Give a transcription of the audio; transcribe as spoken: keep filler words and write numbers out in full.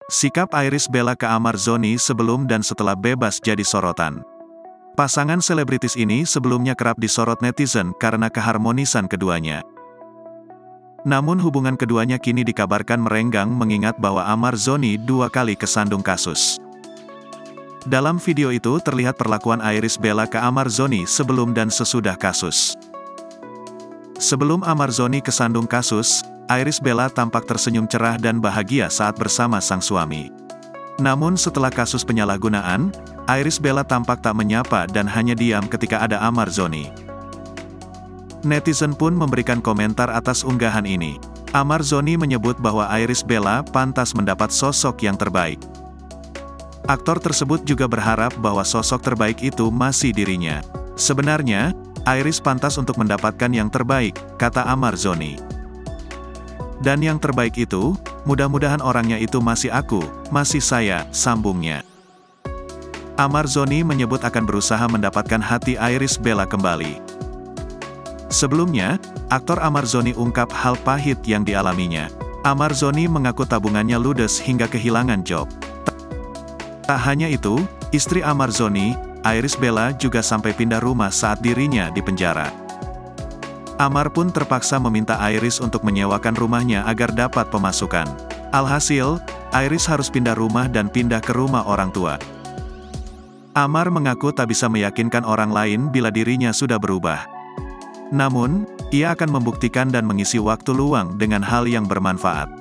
Sikap Iris Bella ke Amar Zoni sebelum dan setelah bebas jadi sorotan. Pasangan selebritis ini sebelumnya kerap disorot netizen karena keharmonisan keduanya. Namun hubungan keduanya kini dikabarkan merenggang mengingat bahwa Amar Zoni dua kali kesandung kasus. Dalam video itu terlihat perlakuan Iris Bella ke Amar Zoni sebelum dan sesudah kasus. Sebelum Amar Zoni kesandung kasus, Iris Bella tampak tersenyum cerah dan bahagia saat bersama sang suami. Namun setelah kasus penyalahgunaan, Iris Bella tampak tak menyapa dan hanya diam ketika ada Amar Zoni. Netizen pun memberikan komentar atas unggahan ini. Amar Zoni menyebut bahwa Iris Bella pantas mendapat sosok yang terbaik. Aktor tersebut juga berharap bahwa sosok terbaik itu masih dirinya. Sebenarnya, Iris pantas untuk mendapatkan yang terbaik, kata Amar Zoni. Dan yang terbaik itu, mudah-mudahan orangnya itu masih aku, masih saya, sambungnya. Amar Zoni menyebut akan berusaha mendapatkan hati Iris Bella kembali. Sebelumnya, aktor Amar Zoni ungkap hal pahit yang dialaminya. Amar Zoni mengaku tabungannya ludes hingga kehilangan job. Tak hanya itu, istri Amar Zoni, Iris Bella juga sampai pindah rumah saat dirinya di penjara. Amar pun terpaksa meminta Iris untuk menyewakan rumahnya agar dapat pemasukan. Alhasil, Iris harus pindah rumah dan pindah ke rumah orang tua. Amar mengaku tak bisa meyakinkan orang lain bila dirinya sudah berubah. Namun, ia akan membuktikan dan mengisi waktu luang dengan hal yang bermanfaat.